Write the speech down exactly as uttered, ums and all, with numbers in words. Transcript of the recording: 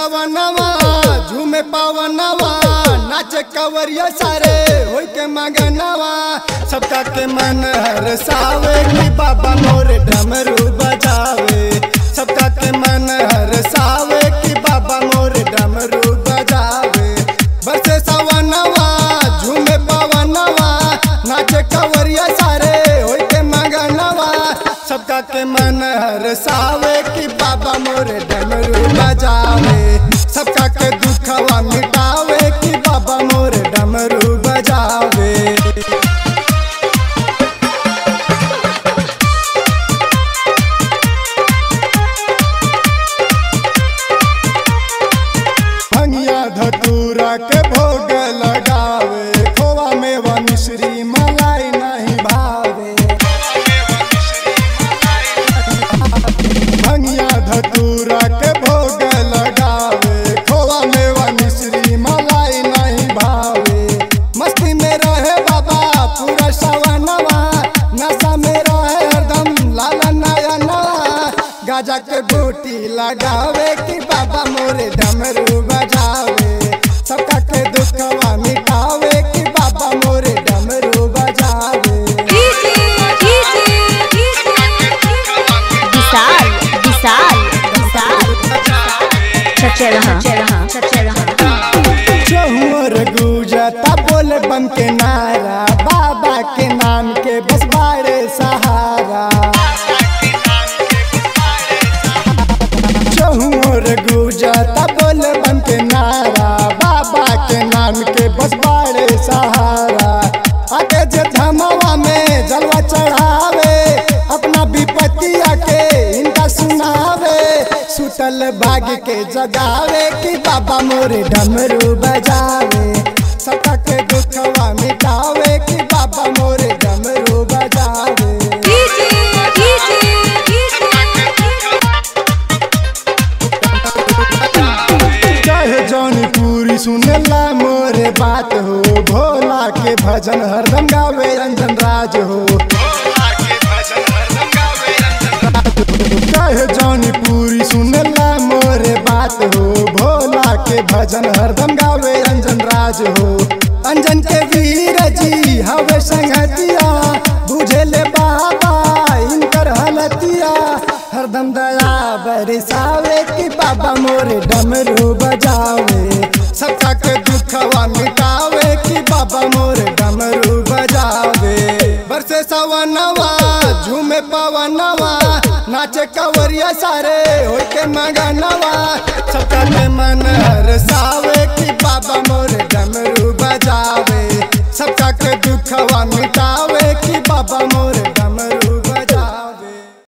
सवनवा झूमे पावनवा नाचे कवरिया सारे होई के मगनवा सबका के मन हरसावे कि बाबा मोरे डमरू बजावे। सबका के मन हरसावे कि बाबा मोरे डमरू बजावे। बरसे सवनवा झूमे पावनवा नाचे कवरिया सारे होई के मगनवा सबका के मन हरसावे कि बाबा मोरे डमरू बजावे। सबका के दुखवा मिटावे कि बाबा मोरे डमरू बजावे। भंगिया धतूरा के भोग लगावे खोवा मेवा मिश्री मलाई नहीं भावे। भंगिया धतूरा के भोग लगावे खोवा मेवा मिश्री मलाई नहीं भावे। मस्ती में रहे बाबा पूरा सवनवा नशा में रहे हरदम लाला नयनवा। गाजा के बूटी लगावे कि बाबा मोरे डमरू बजावे। सबका के दुखवा मिटावे कि बाबा मोरे डमरू बजावे। विशाल विशाल विशाल सच्चे रहा सच्चे रहा चहुर गुजता बोले बम के नारा बाबा के नाम के बस बाड़े सहारा। चहुर गुजता बोले बम के नारा बाबा के नाम के बस बाड़े सहारा। आगे जे धमवा में जलवा चढ़ावे अपना विपत्तिया के इनका सुनावे। सुतल भाग के जगावे कि बाबा मोरे डमरू बजावे। सबका के दुखवा मिटावे कि बाबा मोरे डमरू बजावे। चाहे जौनपुरी सुनेला मोरे बात हो भोला के भजन हरदम गावे रंजन राज हो। चाहे जौनपुरी सुनेला मोरे बात हो भोला के भजन हरदम गावे रंजन राज हो। अंजन के वीर जी हवे संगतिया बुझे ले बाबा इनकर हलतिया। हरदम दया बरसावे कि बाबा मोरे डमरू बजावे। सबका के दुखवा मिटावे कि बाबा मोरे डमरू बजावे। बरसे सवनवा झूमे पवनवा नाचे कवरिया सारे होई के मगनवा सबका के मन हरसावे कि बाबा मोरे डमरू बजावे। सबका के दुखवा मिटावे कि बाबा मोरे